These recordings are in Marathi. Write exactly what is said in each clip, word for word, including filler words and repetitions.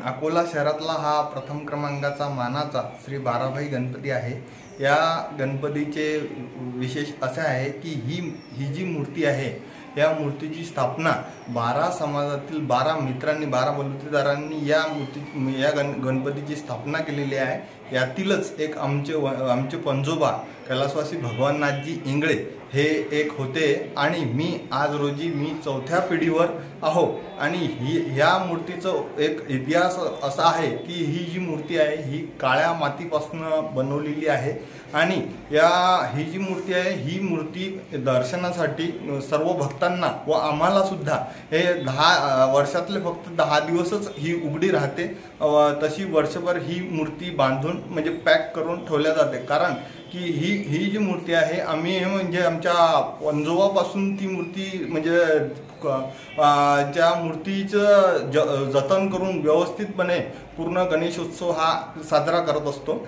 अकोला शहरातला हा प्रथम क्रमांकाचा मानाचा श्री बाराभाई गणपती आहे। या गणपतीचे विशेष असे आहे की ही ही जी मूर्ती आहे या मूर्तीची स्थापना बारा समाजातील बारा मित्रांनी बारा बलुतेदारांनी या मूर्ती या गण गणपतीची स्थापना केलेली आहे। यातीलच एक आमचे आमचे पंजोबा कैलासवासी भगवाननाथजी इंगळे हे एक होते आणि मी आज रोजी मी चौथ्या पिढीवर आहो। आणि ही ह्या मूर्तीचं एक इतिहास असा आहे की ही जी मूर्ती आहे ही काळ्या मातीपासून बनवलेली आहे आणि या ही जी मूर्ती आहे ही मूर्ती दर्शनासाठी सर्व भक्तांना व आम्हाला सुद्धा हे दहा वर्षातले फक्त दहा दिवसच ही उघडी राहते। तशी वर्षभर ही मूर्ती बांधून म्हणजे पॅक करून ठेवल्या जाते, कारण की ही ही जी मूर्ती आहे आम्ही म्हणजे आमच्या पंजोबापासून ती मूर्ती म्हणजे ज्या मूर्तीचं ज जतन करून व्यवस्थितपणे पूर्ण गणेशोत्सव हा साजरा करत असतो।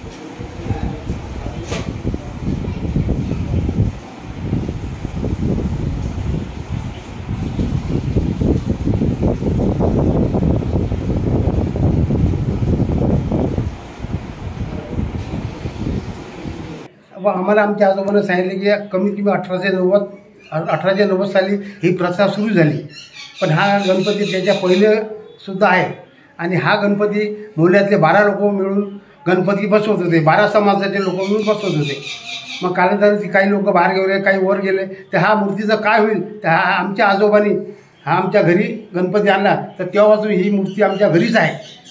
व आम्हाला आमच्या आजोबांना सांगितले की कमीत कमी अठराशे नव्वद अठराशे नव्वद साली ही प्रथा सुरू झाली, पण हा गणपती त्याच्या पहिले सुद्धा आहे आणि हा गणपती मोहल्ल्यातले बारा लोक मिळून गणपती बसवत होते, बारा समाजाचे लोक मिळून बसवत होते। मग कालांतराने काही लोक बाहेर गेले, काही वर गेले, तर हा मूर्तीचं काय होईल, तर हा आमच्या आजोबांनी हा आमच्या घरी गणपती आणला, तर तेव्हापासून ही मूर्ती आमच्या घरीच आहे।